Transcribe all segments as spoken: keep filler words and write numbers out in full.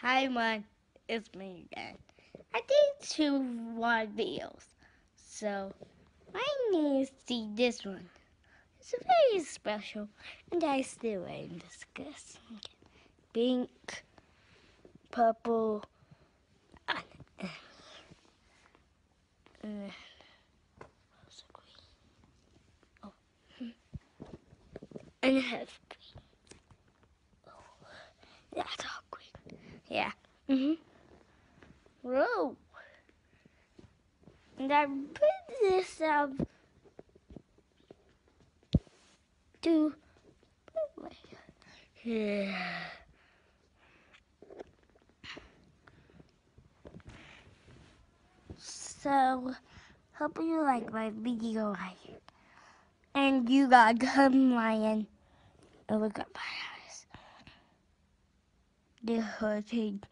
Hi, man. It's me again. I did two one videos, so I need to see this one. It's very special, and I still ain't discuss. Okay. Pink, purple, and, and also green. Oh, and half green. Oh, that's all green. Yeah. Mhm. Whoa. And I put this up to yeah. So, hope you like my video, and you got come lion. Oh, look at my eyes. The hurting.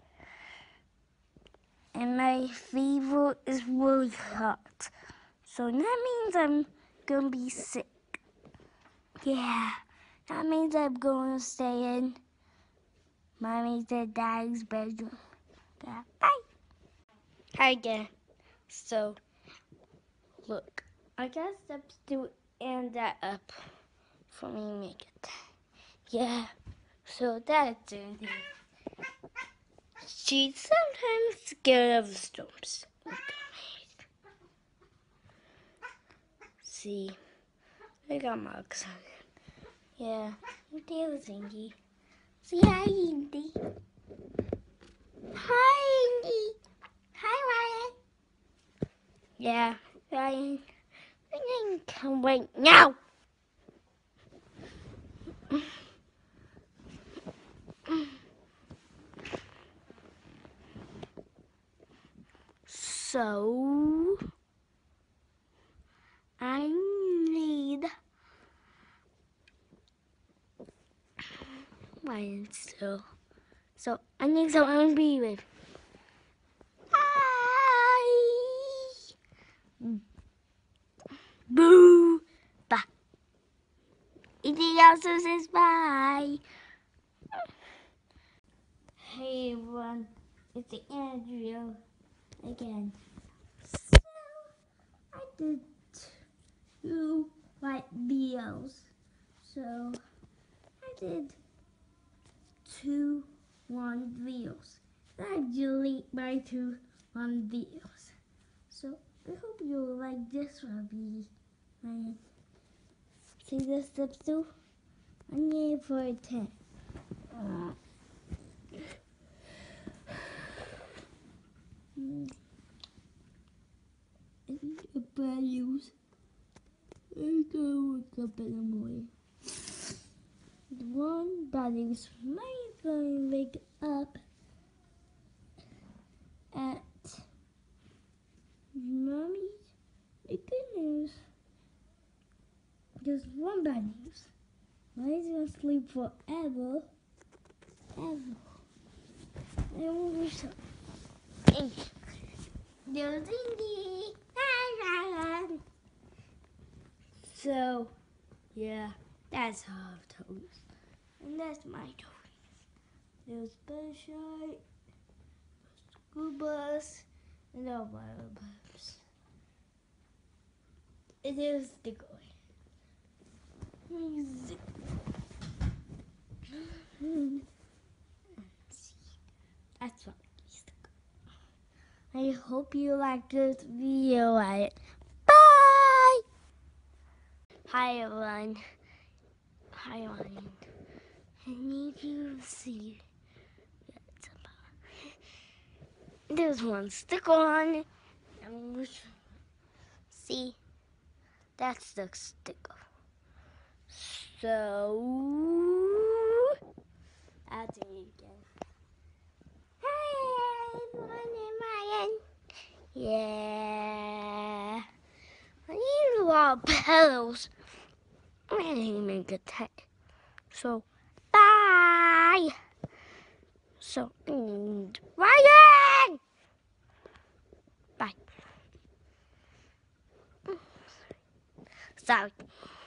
And my fever is really hot. So that means I'm gonna be sick. Yeah, that means I'm gonna stay in mommy's and daddy's bedroom. Yeah, bye. Hi again. So, look, I got steps to end that up for me to make it. Yeah, so that's it. She's sometimes scared of storms. See, I got marks on it. Yeah, there's Indy. Say hi, Indy. Hi, Indy. Hi, Ryan. Yeah, Ryan. Ryan, come right now. So, I need Ryan still. So, I need someone to be with. Hi. Boo. Bye. Indy also says bye. Hey everyone, it's Andrew again. So, I did two white videos. So, I did two one videos. I delete my two one videos. So, I hope you like this one. Right? See this step two? I'm going for a ten. Uh, I think a bad news. I go wake up in the morning. The one that is my going to wake up at mommy's. The good news. There's one bad news. Mommy's gonna sleep forever. Ever. I won't wish so. There's Indy. So, yeah, that's how I've told us. And that's my toys. There's Buttershy, school bus, and all my other bus. It is the going. Music. That's what is the go. I hope you like this video. Bye. Hi everyone. Hi everyone. I need you to see. There's one sticker on it. See, that's the sticker. So, that's it again. Hi everyone, I'm Ryan. Yeah. I need a lot of pillows. I didn't make a tech. So, bye. So, and Ryan! Bye. Sorry.